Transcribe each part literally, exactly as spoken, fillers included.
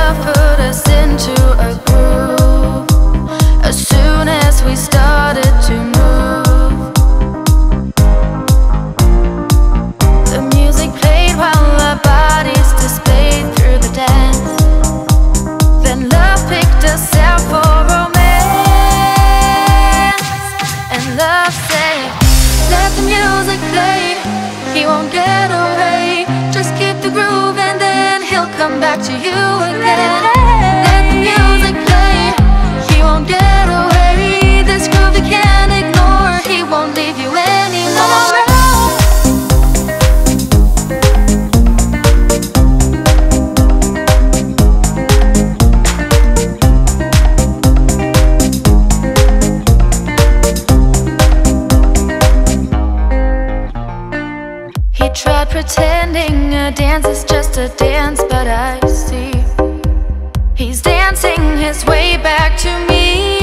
love put us into a groove. As soon as we started to move, the music played while our bodies displayed through the dance. Then love picked us out for romance, and love said, let the music play, he won't get away. Just keep the groove and then he'll come back to you again. Let the music play, he won't get away. This groove you can't ignore, he won't leave you anymore. He tried pretending a dance is just a dance, but I see he's dancing his way back to me.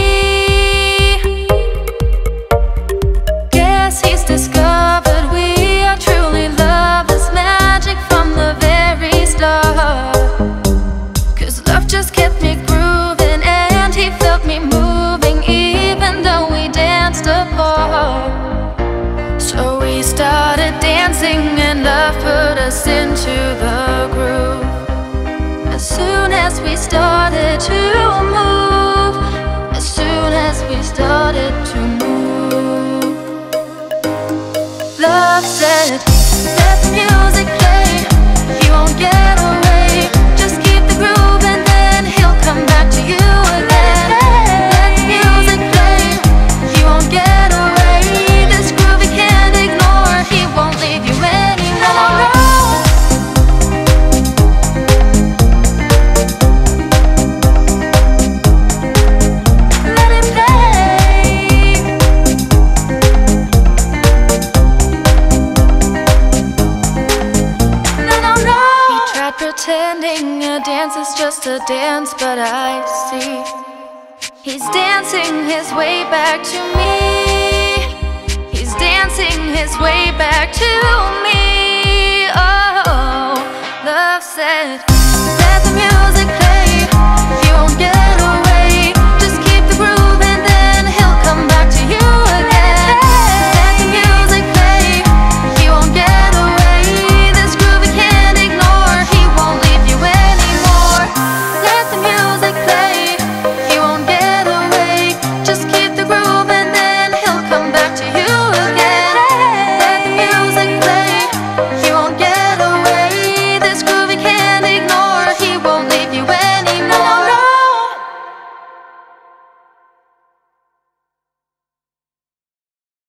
Guess he's discovered we are truly lovers, magic from the very start. Cause love just kept me grooving and he felt me moving, even though we danced apart. So we started dancing and love put us into the groove. As soon as we started to move, as soon as we started to move, love said, let the music play, he won't get away. Just keep the groove and then he'll come back to you again. Let the music play, he won't get away. This groove he can't ignore, he won't leave you anymore. Let it play. No, no, no. He tried pretending a dance is just a dance, but I see he's dancing his way back to me. He's dancing his way back to me. Oh.